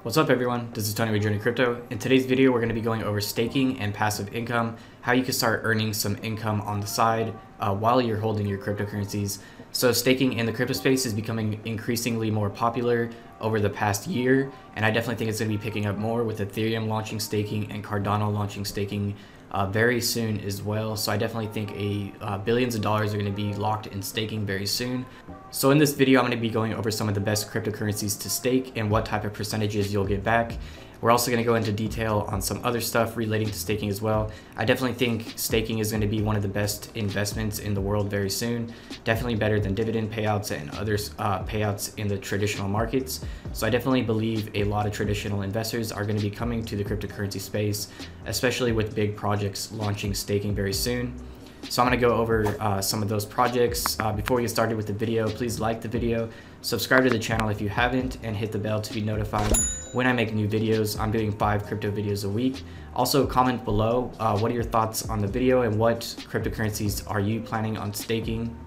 What's up everyone, this is Tony with Journey Crypto. In today's video we're going to be going over staking and passive income, how you can start earning some income on the side while you're holding your cryptocurrencies. So staking in the crypto space is becoming increasingly more popular over the past year, and I definitely think it's going to be picking up more with Ethereum launching staking and Cardano launching staking very soon as well. So I definitely think billions of dollars are going to be locked in staking very soon. So in this video, I'm going to be going over some of the best cryptocurrencies to stake and what type of percentages you'll get back. We're also going to go into detail on some other stuff relating to staking as well. I definitely think staking is going to be one of the best investments in the world very soon. Definitely better than dividend payouts and other payouts in the traditional markets. So I definitely believe a lot of traditional investors are going to be coming to the cryptocurrency space, especially with big projects launching staking very soon. So I'm going to go over some of those projects. Before we get started with the video, please like the video, subscribe to the channel if you haven't, and hit the bell to be notified when I make new videos. I'm doing 5 crypto videos a week. Also comment below what are your thoughts on the video and what cryptocurrencies are you planning on staking.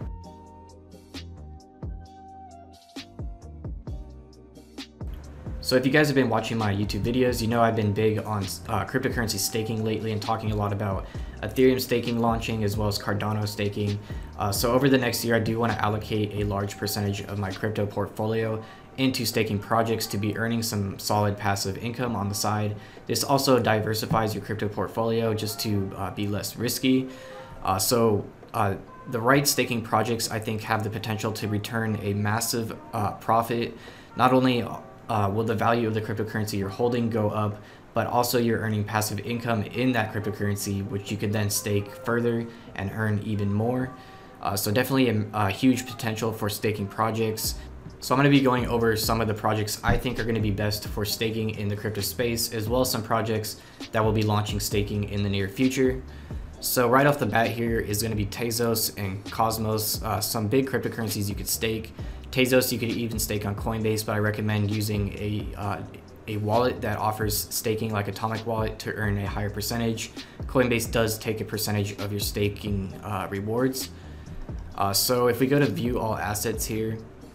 So if you guys have been watching my YouTube videos, you know I've been big on cryptocurrency staking lately and talking a lot about Ethereum staking launching as well as Cardano staking. So over the next year, I do want to allocate a large percentage of my crypto portfolio into staking projects to be earning some solid passive income on the side. This also diversifies your crypto portfolio just to be less risky. The right staking projects, I think, have the potential to return a massive profit. Not only will the value of the cryptocurrency you're holding go up, but also you're earning passive income in that cryptocurrency, which you could then stake further and earn even more. So definitely a huge potential for staking projects. So I'm going to be going over some of the projects I think are going to be best for staking in the crypto space, as well as some projects that will be launching staking in the near future. So right off the bat here is going to be Tezos and Cosmos, some big cryptocurrencies you could stake. Tezos you could even stake on Coinbase, but I recommend using a wallet that offers staking like Atomic Wallet to earn a higher percentage. Coinbase does take a percentage of your staking rewards. So if we go to view all assets here,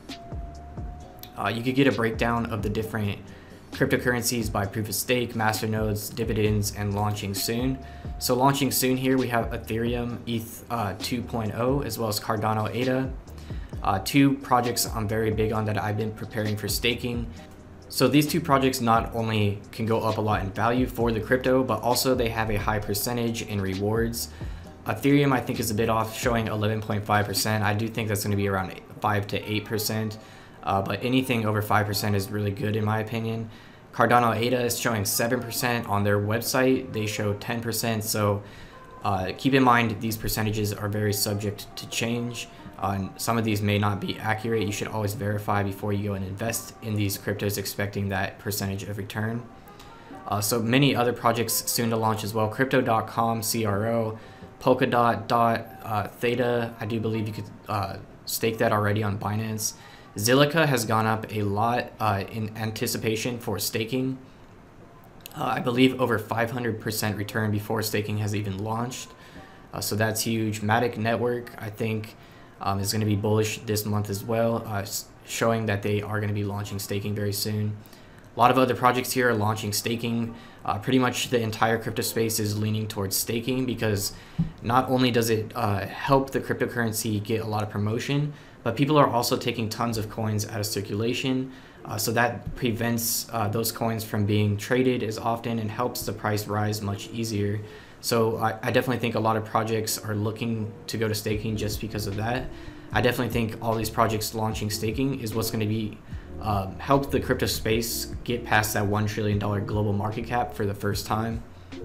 you could get a breakdown of the different cryptocurrencies by proof of stake, masternodes, dividends, and launching soon. So launching soon here we have Ethereum, ETH 2.0, as well as Cardano ADA. 2 projects I'm very big on that I've been preparing for staking. So these 2 projects not only can go up a lot in value for the crypto, but also they have a high percentage in rewards. Ethereum I think is a bit off, showing 11.5%. I do think that's going to be around 5 to 8%, but anything over 5% is really good in my opinion. Cardano ADA is showing 7% on their website. They show 10%, so keep in mind these percentages are very subject to change. Some of these may not be accurate. You should always verify before you go and invest in these cryptos expecting that percentage of return. So many other projects soon to launch as well. Crypto.com, CRO, Polkadot, Theta, I do believe you could stake that already on Binance. Zilliqa has gone up a lot in anticipation for staking. I believe over 500% return before staking has even launched. So that's huge. Matic Network, I think, is going to be bullish this month as well, showing that they are going to be launching staking very soon. A lot of other projects here are launching staking. Pretty much the entire crypto space is leaning towards staking because not only does it help the cryptocurrency get a lot of promotion, but people are also taking tons of coins out of circulation. So that prevents those coins from being traded as often and helps the price rise much easier. So I definitely think a lot of projects are looking to go to staking just because of that. I definitely think all these projects launching staking is what's going to be help the crypto space get past that $1 trillion global market cap for the first time.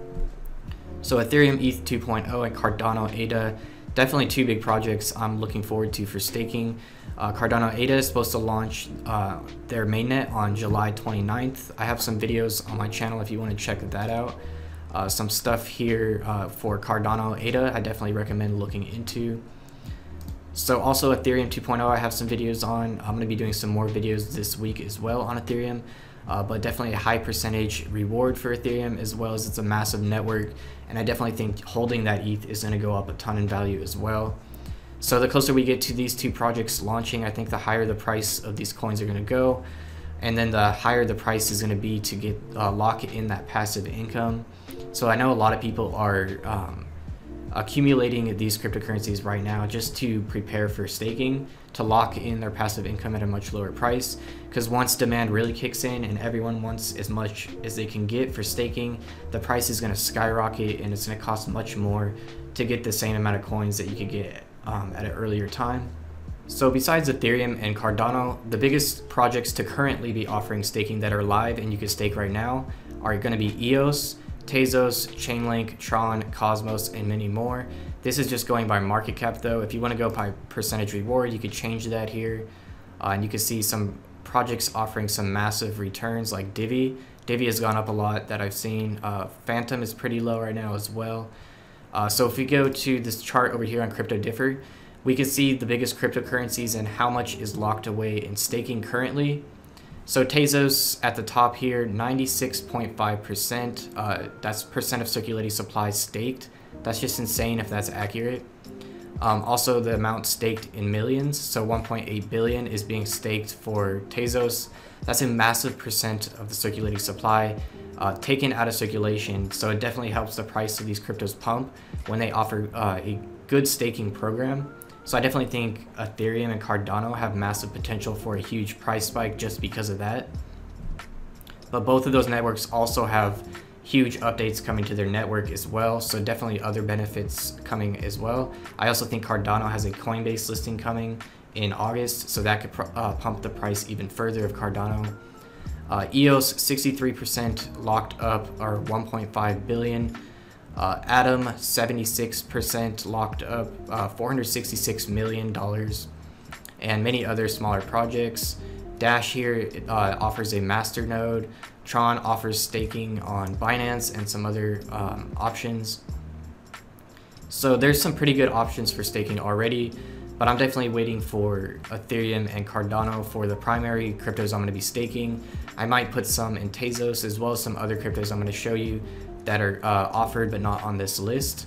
So Ethereum, ETH 2.0, and Cardano ADA, definitely 2 big projects I'm looking forward to for staking. Cardano ADA is supposed to launch their mainnet on July 29th. I have some videos on my channel if you want to check that out. Some stuff here for Cardano ADA I definitely recommend looking into. So also Ethereum 2.0 I have some videos on. I'm going to be doing some more videos this week as well on Ethereum, but definitely a high percentage reward for Ethereum, as well as it's a massive network, and I definitely think holding that ETH is going to go up a ton in value as well. So the closer we get to these 2 projects launching, I think the higher the price of these coins are going to go. and then the higher the price is going to be to get lock in that passive income. So I know a lot of people are accumulating these cryptocurrencies right now just to prepare for staking, to lock in their passive income at a much lower price, because once demand really kicks in and everyone wants as much as they can get for staking, the price is going to skyrocket and it's going to cost much more to get the same amount of coins that you could get at an earlier time. So besides Ethereum and Cardano, the biggest projects to currently be offering staking that are live and you can stake right now are going to be EOS, Tezos, Chainlink, Tron, Cosmos, and many more. This is just going by market cap though. If you want to go by percentage reward, you could change that here. And you can see some projects offering some massive returns like Divi. Divi has gone up a lot that I've seen. Phantom is pretty low right now as well. So if we go to this chart over here on CryptoDiffer, we can see the biggest cryptocurrencies and how much is locked away in staking currently. So Tezos at the top here, 96.5%. That's percent of circulating supply staked. That's just insane if that's accurate. Also the amount staked in millions, so 1.8 billion is being staked for Tezos. That's a massive percent of the circulating supply taken out of circulation, so it definitely helps the price of these cryptos pump when they offer a good staking program. So I definitely think Ethereum and Cardano have massive potential for a huge price spike just because of that. But both of those networks also have huge updates coming to their network as well, so definitely other benefits coming as well. I also think Cardano has a Coinbase listing coming in August, so that could pump the price even further of Cardano. EOS 63% locked up, or 1.5 billion. Atom 76% locked up, $466 million, and many other smaller projects. Dash here offers a master node. Tron offers staking on Binance and some other options. So there's some pretty good options for staking already, but I'm definitely waiting for Ethereum and Cardano for the primary cryptos I'm going to be staking. I might put some in Tezos as well as some other cryptos I'm going to show you that are offered but not on this list.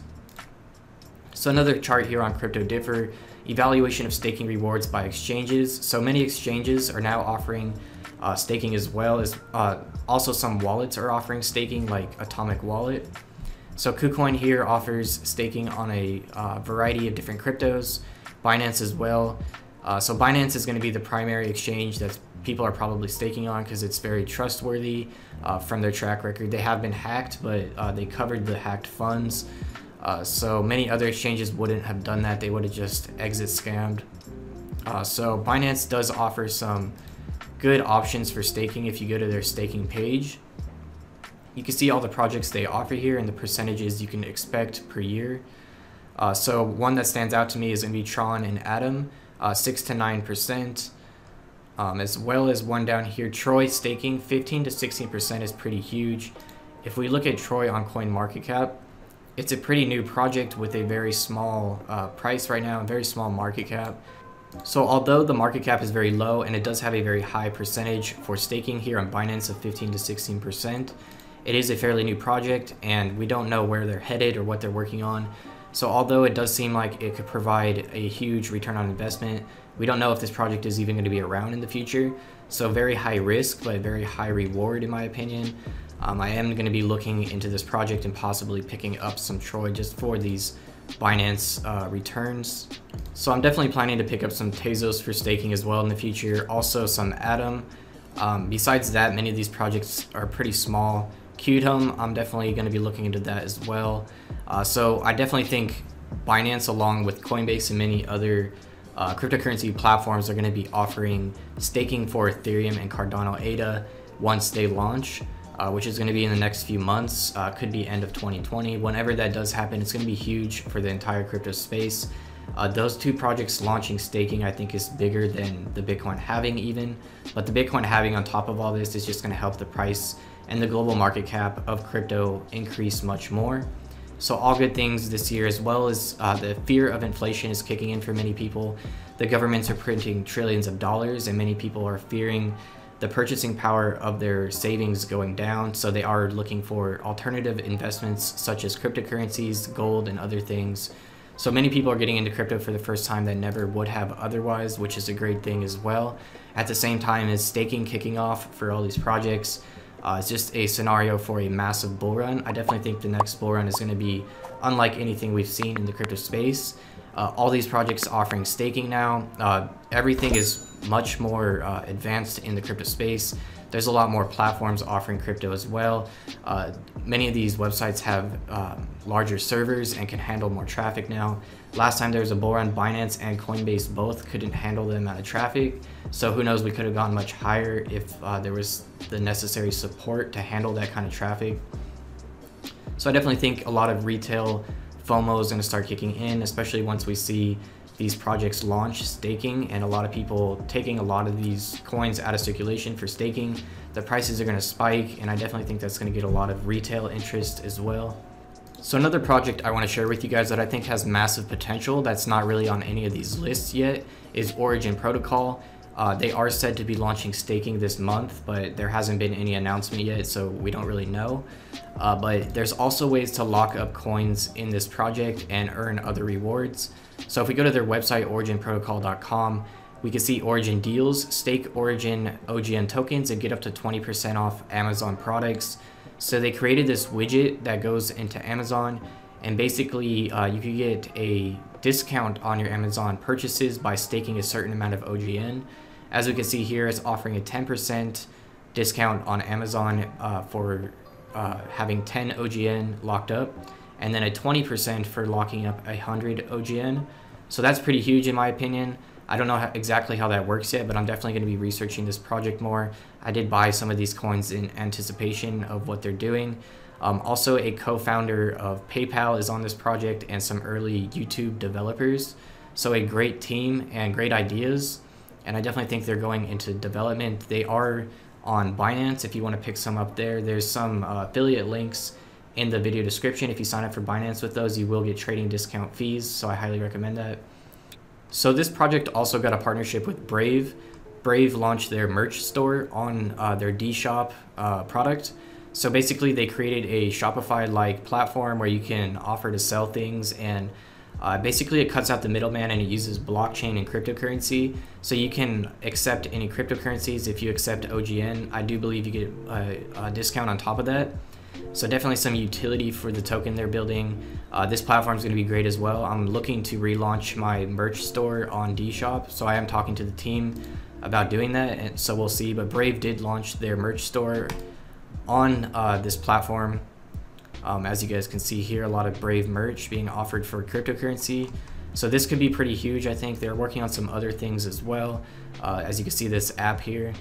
So another chart here on CryptoDiffer, evaluation of staking rewards by exchanges. So many exchanges are now offering staking as well as also some wallets are offering staking, like Atomic Wallet. So KuCoin here offers staking on a variety of different cryptos, Binance as well. So Binance is going to be the primary exchange that people are probably staking on because it's very trustworthy from their track record. They have been hacked, but they covered the hacked funds. So many other exchanges wouldn't have done that. They would have just exit scammed. So Binance does offer some good options for staking if you go to their staking page. You can see all the projects they offer here and the percentages you can expect per year. So one that stands out to me is going to be Tron and Atom, 6 to 9%. As well as one down here, Troy staking, 15 to 16% is pretty huge. If we look at Troy on CoinMarketCap, it's a pretty new project with a very small price right now, a very small market cap. So although the market cap is very low and it does have a very high percentage for staking here on Binance of 15 to 16%, it is a fairly new project and we don't know where they're headed or what they're working on. So although it does seem like it could provide a huge return on investment, we don't know if this project is even going to be around in the future. So very high risk, but very high reward in my opinion. I am going to be looking into this project and possibly picking up some Troy just for these Binance returns. So I'm definitely planning to pick up some Tezos for staking as well in the future. Also some Atom. Besides that, many of these projects are pretty small. Qtum, I'm definitely going to be looking into that as well. So I definitely think Binance, along with Coinbase and many other cryptocurrency platforms, are going to be offering staking for Ethereum and Cardano ADA once they launch, which is going to be in the next few months, could be end of 2020. Whenever that does happen, it's going to be huge for the entire crypto space. Those two projects launching staking, I think, is bigger than the Bitcoin halving even, but the Bitcoin halving on top of all this is just going to help the price and the global market cap of crypto increase much more. So all good things this year, as well as the fear of inflation is kicking in for many people. The governments are printing trillions of dollars and many people are fearing the purchasing power of their savings going down. So they are looking for alternative investments such as cryptocurrencies, gold, and other things. So many people are getting into crypto for the first time that never would have otherwise, which is a great thing as well. at the same time as staking kicking off for all these projects. It's just a scenario for a massive bull run. I definitely think the next bull run is going to be unlike anything we've seen in the crypto space. All these projects offering staking now. Everything is much more advanced in the crypto space. There's a lot more platforms offering crypto as well. Many of these websites have larger servers and can handle more traffic now. Last time there was a bull run, Binance and Coinbase both couldn't handle the amount of traffic. So who knows, we could have gone much higher if there was the necessary support to handle that kind of traffic. So I definitely think a lot of retail FOMO is going to start kicking in, especially once we see these projects launch staking and a lot of people taking a lot of these coins out of circulation for staking. The prices are going to spike, and I definitely think that's going to get a lot of retail interest as well. So another project I want to share with you guys that I think has massive potential that's not really on any of these lists yet is Origin Protocol. They are said to be launching staking this month, but there hasn't been any announcement yet, so we don't really know. But there's also ways to lock up coins in this project and earn other rewards. So if we go to their website, originprotocol.com, we can see Origin deals, stake Origin OGN tokens and get up to 20% off Amazon products. So they created this widget that goes into Amazon, and basically you could get a discount on your Amazon purchases by staking a certain amount of OGN. As we can see here, it's offering a 10% discount on Amazon for having 10 OGN locked up, and then a 20% for locking up 100 OGN. So that's pretty huge in my opinion. I don't know exactly how that works yet, but I'm definitely going to be researching this project more. I did buy some of these coins in anticipation of what they're doing. Also, a co-founder of PayPal is on this project and some early YouTube developers. So a great team and great ideas. And I definitely think they're going into development. They are on Binance if you want to pick some up there. There's some affiliate links in the video description. If you sign up for Binance with those, you will get trading discount fees. So I highly recommend that. So this project also got a partnership with Brave. Brave launched their merch store on their DShop product. So basically they created a Shopify-like platform where you can offer to sell things, and basically it cuts out the middleman and it uses blockchain and cryptocurrency. So you can accept any cryptocurrencies. If you accept OGN, I do believe you get a discount on top of that. So definitely some utility for the token they're building. This platform is going to be great as well. I'm looking to relaunch my merch store on DShop, so I am talking to the team about doing that, and so we'll see. But Brave did launch their merch store on this platform. As you guys can see here, a lot of Brave merch being offered for cryptocurrency. So this could be pretty huge. I think they're working on some other things as well. As you can see, this app here.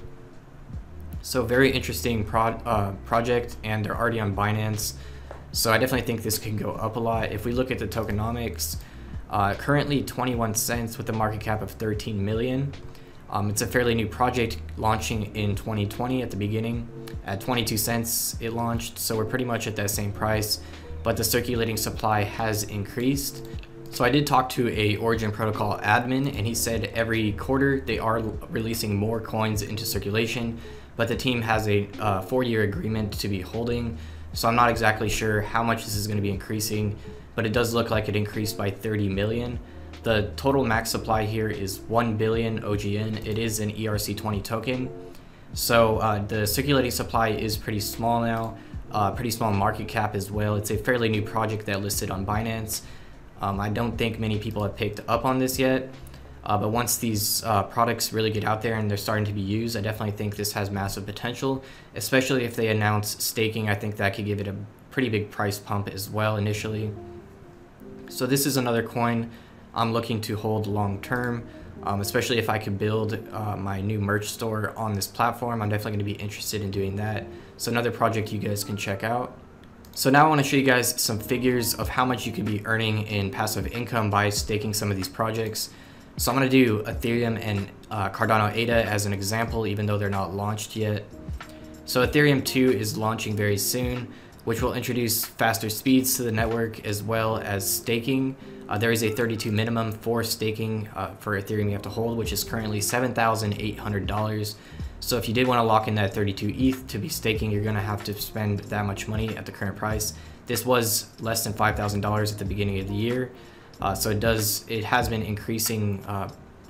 So very interesting project, and they're already on Binance. So I definitely think this can go up a lot. If we look at the tokenomics, currently 21 cents with a market cap of 13 million. It's a fairly new project launching in 2020 at the beginning. At 22 cents it launched, so we're pretty much at that same price, but the circulating supply has increased. So I did talk to a Origin Protocol admin, and he said every quarter they are releasing more coins into circulation, but the team has a 4-year agreement to be holding. So I'm not exactly sure how much this is going to be increasing, but it does look like it increased by 30 million. The total max supply here is 1 billion OGN. It is an ERC20 token. So the circulating supply is pretty small now, pretty small market cap as well. It's a fairly new project that listed on Binance. I don't think many people have picked up on this yet, but once these products really get out there and they're starting to be used, I definitely think this has massive potential, especially if they announce staking. I think that could give it a pretty big price pump as well initially. So this is another coin I'm looking to hold long term, especially if I could build my new merch store on this platform. I'm definitely going to be interested in doing that. So another project you guys can check out. So now I want to show you guys some figures of how much you could be earning in passive income by staking some of these projects. So I'm going to do Ethereum and Cardano ADA as an example, even though they're not launched yet. So Ethereum 2 is launching very soon, which will introduce faster speeds to the network as well as staking. There is a 32 minimum for staking for Ethereum you have to hold, which is currently $7,800. So if you did want to lock in that 32 ETH to be staking, you're going to have to spend that much money at the current price. This was less than $5,000 at the beginning of the year. So it has been increasing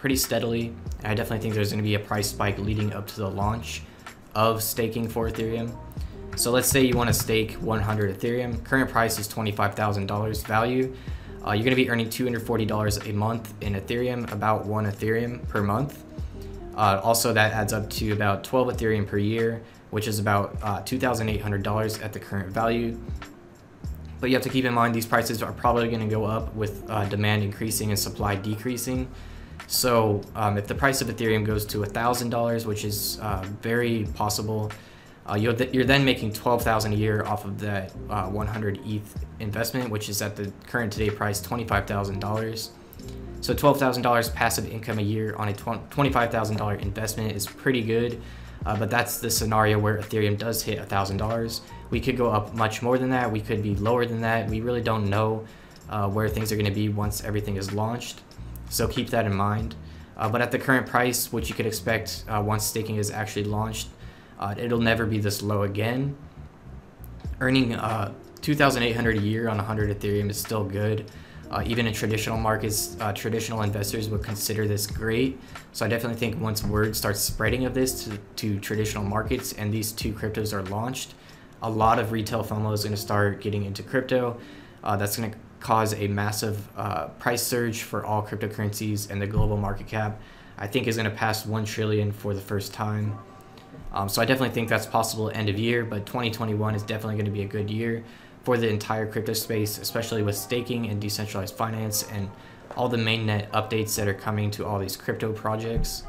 pretty steadily, and I definitely think there's going to be a price spike leading up to the launch of staking for Ethereum. So let's say you want to stake 100 Ethereum. Current price is $25,000 value. You're going to be earning $240 a month in Ethereum, about 1 Ethereum per month. Also, that adds up to about 12 Ethereum per year, which is about $2,800 at the current value. But you have to keep in mind these prices are probably going to go up with demand increasing and supply decreasing. So if the price of Ethereum goes to $1,000, which is very possible, you're then making $12,000 a year off of that 100 ETH investment, which is at the current today price $25,000. So $12,000 passive income a year on a $25,000 investment is pretty good, but that's the scenario where Ethereum does hit $1,000. We could go up much more than that. We could be lower than that. We really don't know where things are going to be once everything is launched. So keep that in mind. But at the current price, which you could expect once staking is actually launched, it'll never be this low again. Earning $2,800 a year on 100 Ethereum is still good. Even in traditional markets, traditional investors would consider this great. So I definitely think once word starts spreading of this to traditional markets and these two cryptos are launched, a lot of retail FOMO is going to start getting into crypto. That's going to cause a massive price surge for all cryptocurrencies, and the global market cap, I think, is going to pass 1 trillion for the first time. So I definitely think that's possible end of year, but 2021 is definitely going to be a good year for the entire crypto space, especially with staking and decentralized finance and all the mainnet updates that are coming to all these crypto projects.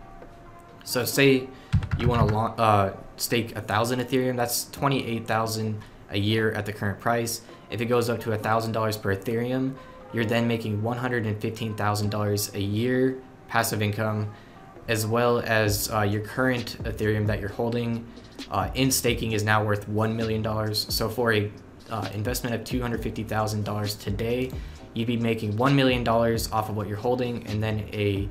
So say you want to stake 1,000 Ethereum, that's 28,000 a year at the current price. If it goes up to $1,000 per Ethereum, you're then making $115,000 a year passive income, as well as your current Ethereum that you're holding in staking is now worth $1 million. So for a investment of $250,000 today, you'd be making $1 million off of what you're holding, and then a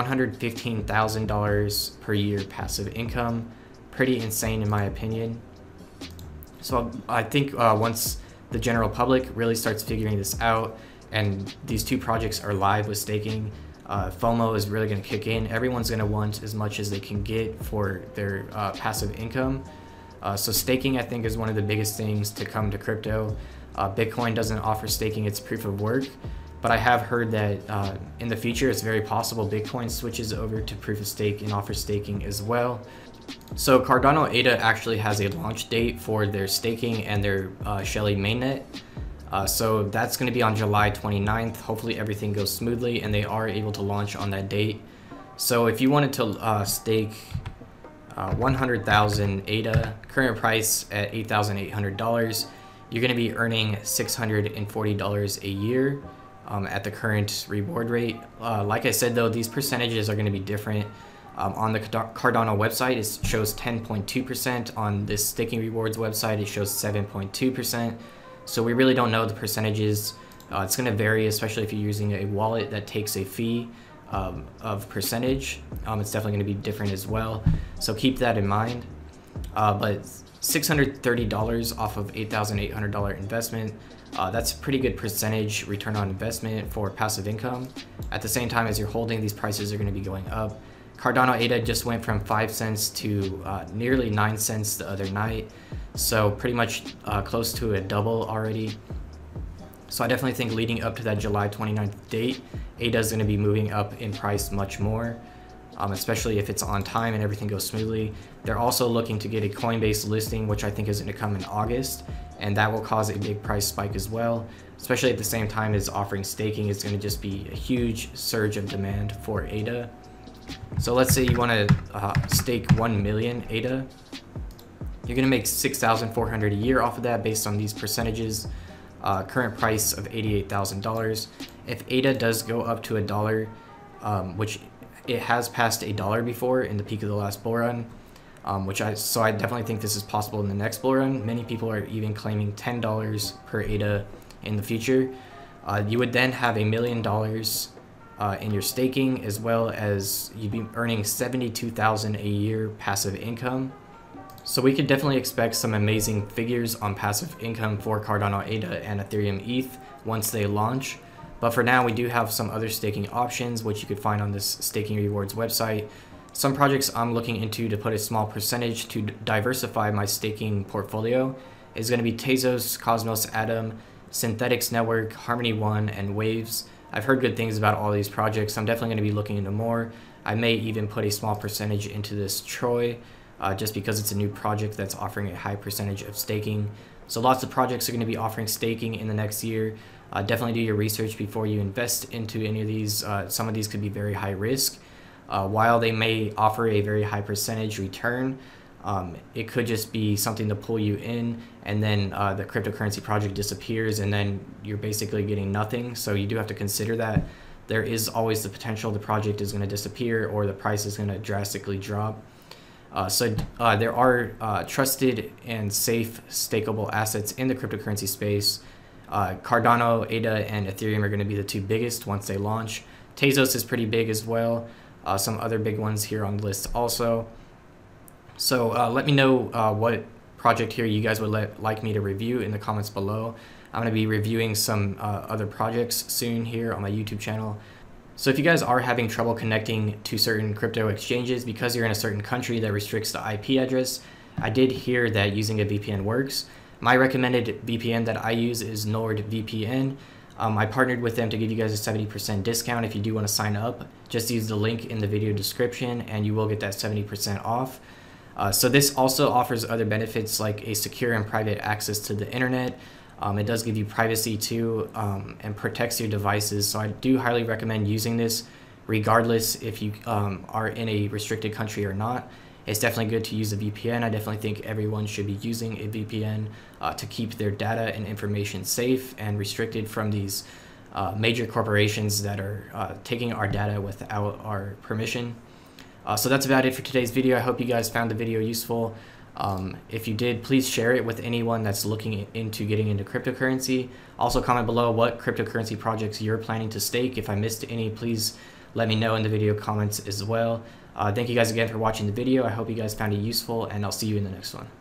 $115,000 per year passive income. Pretty insane in my opinion. So I think once the general public really starts figuring this out and these two projects are live with staking, FOMO is really going to kick in. Everyone's going to want as much as they can get for their passive income. So staking, I think, is one of the biggest things to come to crypto. Bitcoin doesn't offer staking, it's proof of work. But I have heard that in the future, it's very possible Bitcoin switches over to proof of stake and offers staking as well. So Cardano ADA actually has a launch date for their staking and their Shelley mainnet. So that's going to be on July 29th. Hopefully everything goes smoothly and they are able to launch on that date. So if you wanted to stake 100,000 ADA, current price at $8,800, you're going to be earning $640 a year at the current reward rate. Like I said though, these percentages are going to be different. On the Cardano website, it shows 10.2%. On this staking rewards website, it shows 7.2%. So we really don't know the percentages. It's going to vary, especially if you're using a wallet that takes a fee of percentage. It's definitely going to be different as well. So keep that in mind. But $630 off of $8,800 investment, that's a pretty good percentage return on investment for passive income. At the same time as you're holding, these prices are going to be going up. Cardano ADA just went from 5 cents to nearly 9 cents the other night. So pretty much close to a double already. So I definitely think leading up to that July 29th date, ADA is going to be moving up in price much more, especially if it's on time and everything goes smoothly. They're also looking to get a Coinbase listing, which I think is going to come in August, and that will cause a big price spike as well, especially at the same time as offering staking. Is going to just be a huge surge of demand for ADA. So let's say you want to stake 1 million ADA. You're going to make $6,400 a year off of that based on these percentages. Current price of $88,000. If ADA does go up to $1, which it has passed $1 before in the peak of the last bull run, so I definitely think this is possible in the next bull run. Many people are even claiming $10 per ADA in the future. You would then have $1 million in your staking, as well as you'd be earning $72,000 a year passive income. So we could definitely expect some amazing figures on passive income for Cardano ADA and Ethereum ETH once they launch. But for now, we do have some other staking options, which you could find on this Staking Rewards website. Some projects I'm looking into to put a small percentage to diversify my staking portfolio is going to be Tezos, Cosmos Atom, Synthetix Network, Harmony One, and Waves. I've heard good things about all these projects. I'm definitely going to be looking into more. I may even put a small percentage into this Troy, just because it's a new project that's offering a high percentage of staking. So lots of projects are going to be offering staking in the next year. Definitely do your research before you invest into any of these. Some of these could be very high risk. While they may offer a very high percentage return, it could just be something to pull you in, and then the cryptocurrency project disappears, and then you're basically getting nothing. So you do have to consider that there is always the potential the project is going to disappear or the price is going to drastically drop. There are trusted and safe stakeable assets in the cryptocurrency space. Cardano, ADA, and Ethereum are going to be the two biggest once they launch. Tezos is pretty big as well. Some other big ones here on the list also. So let me know what project here you guys would like me to review in the comments below. I'm going to be reviewing some other projects soon here on my YouTube channel. So if you guys are having trouble connecting to certain crypto exchanges because you're in a certain country that restricts the IP address, I did hear that using a VPN works. My recommended VPN that I use is NordVPN. I partnered with them to give you guys a 70% discount if you do want to sign up. Just use the link in the video description and you will get that 70% off. So this also offers other benefits like a secure and private access to the internet. It does give you privacy too, and protects your devices. So I do highly recommend using this regardless if you are in a restricted country or not. It's definitely good to use a VPN. I definitely think everyone should be using a VPN to keep their data and information safe and restricted from these major corporations that are taking our data without our permission. So that's about it for today's video. I hope you guys found the video useful. If you did, please share it with anyone that's looking into getting into cryptocurrency. Also comment below what cryptocurrency projects you're planning to stake. If I missed any, please let me know in the video comments as well. Thank you guys again for watching the video. I hope you guys found it useful, and I'll see you in the next one.